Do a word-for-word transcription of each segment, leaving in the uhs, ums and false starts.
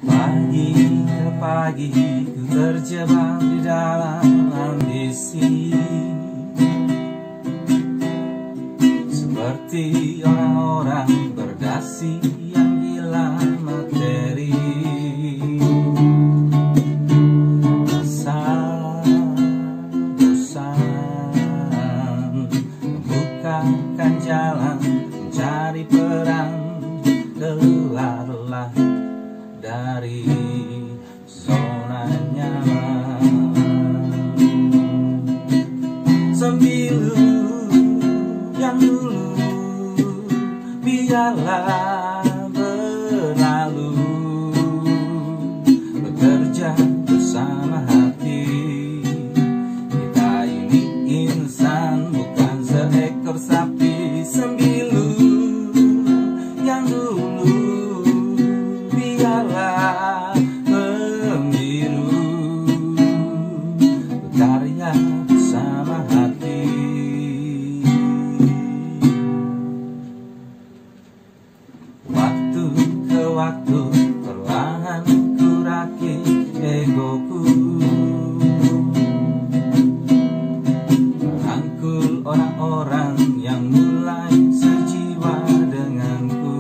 Pagi ke pagi ku terjebak di dalam ambisi, seperti orang-orang berdasi yang gila materi. Bosan membukakan jalan, mencari perang, keluarlah dari zona nyaman. Sembilu yang dulu biarlah berlalu, bekerja bersama hati. Kita ini insan, bukan seekor sapi. Sembilu yang dulu biarlah membiru, berkarya bersama hati. Waktu ke waktu perlahan ku rakit egoku, merangkul orang-orang yang mulai sejiwa denganku.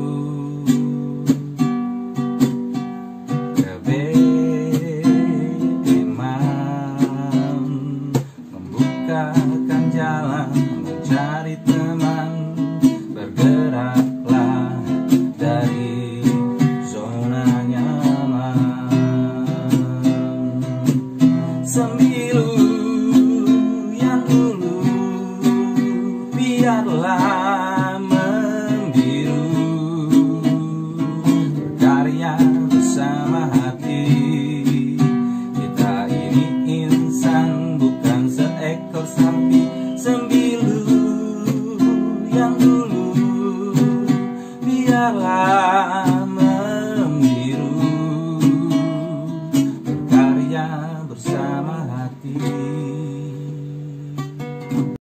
Kebeeman membukakan jalan, mencari teman, bergeraklah dari zona nyaman. Sembilu yang dulu biarlah membiru, berkarya bersama hati. Kita ini insan, bukan seekor sapi. Sembilu yang dulu biarlah